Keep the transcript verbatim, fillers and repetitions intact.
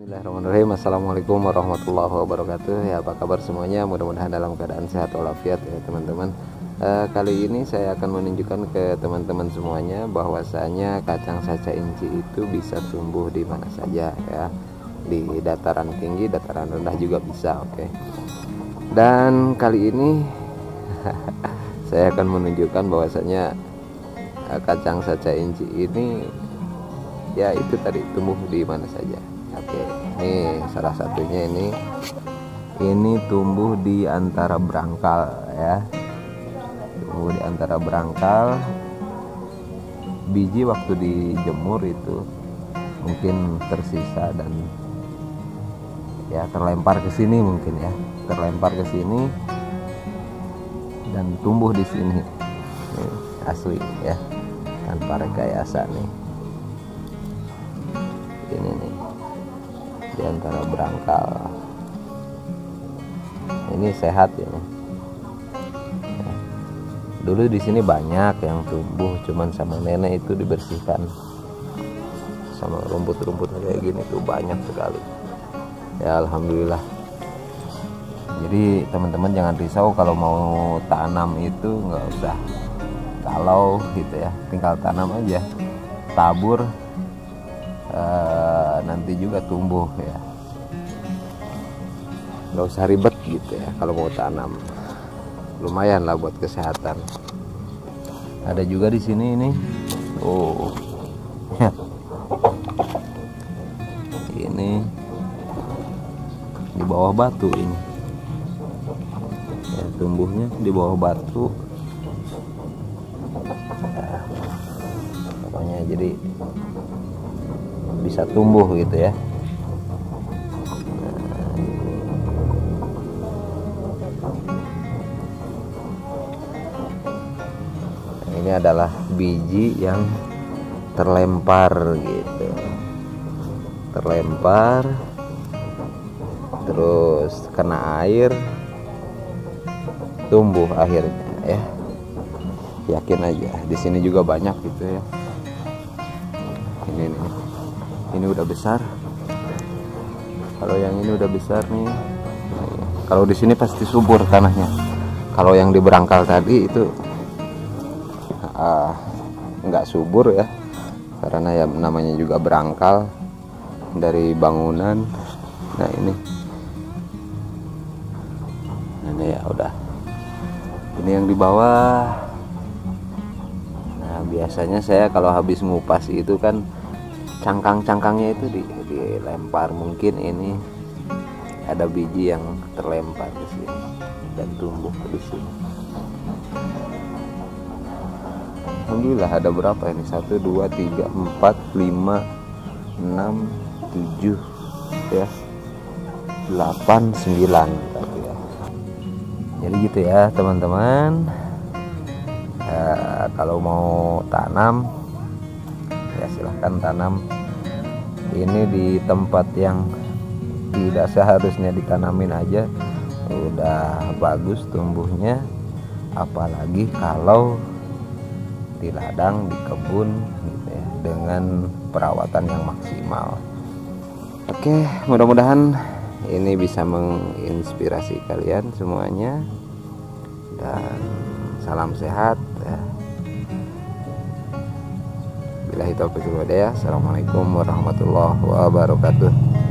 Bismillahirrahmanirrahim. Assalamualaikum warahmatullahi wabarakatuh. Ya, apa kabar semuanya? Mudah-mudahan dalam keadaan sehat walafiat ya teman-teman. e, Kali ini saya akan menunjukkan ke teman-teman semuanya bahwasanya kacang saca inci itu bisa tumbuh di mana saja ya. Di dataran tinggi, dataran rendah juga bisa. Oke. Dan kali ini saya akan menunjukkan bahwasanya e, kacang saca inci ini ya itu tadi tumbuh di mana saja. Oke, ini salah satunya ini ini tumbuh di antara berangkal ya, tumbuh di antara berangkal. Biji waktu dijemur itu mungkin tersisa dan ya terlempar ke sini, mungkin ya terlempar ke sini dan tumbuh di sini. Ini asli ya, tanpa rekayasa nih. Ini nih di antara berangkal. Ini sehat ya. Ya. Dulu di sini banyak yang tumbuh, cuman sama nenek itu dibersihkan. Sama rumput-rumput kayak gini tuh banyak sekali. Ya alhamdulillah. Jadi teman-teman jangan risau kalau mau tanam itu nggak usah kalau gitu ya, tinggal tanam aja, tabur. Uh, nanti juga tumbuh ya, nggak usah ribet gitu ya kalau mau tanam. Lumayan lah buat kesehatan. Ada juga di sini ini, oh ini di bawah batu ini ya, tumbuhnya di bawah batu ya, pokoknya jadi bisa tumbuh gitu ya. Nah, ini adalah biji yang terlempar gitu, terlempar terus kena air, tumbuh akhirnya ya. Yakin aja di sini juga banyak gitu ya. Ini nih, ini udah besar. Kalau yang ini udah besar nih. Kalau di sini pasti subur tanahnya. Kalau yang di berangkal tadi itu uh, nggak subur ya, karena ya namanya juga berangkal dari bangunan. Nah ini, ini ya udah. Ini yang di bawah. Nah biasanya saya kalau habis ngupas itu kan cangkang-cangkangnya itu di, dilempar. Mungkin ini ada biji yang terlempar di sini dan tumbuh di sini. Alhamdulillah ada berapa ini? satu, dua, tiga, empat, lima, enam, tujuh ya, delapan, sembilan ya. Jadi gitu ya teman-teman. Ya, kalau mau tanam ya silahkan tanam. Ini di tempat yang tidak seharusnya ditanamin aja udah bagus tumbuhnya, apalagi kalau di ladang, di kebun gitu ya, dengan perawatan yang maksimal. Oke, mudah-mudahan ini bisa menginspirasi kalian semuanya, dan salam sehat ya. Billahi taufiq wal hidayah. Assalamualaikum warahmatullahi wabarakatuh.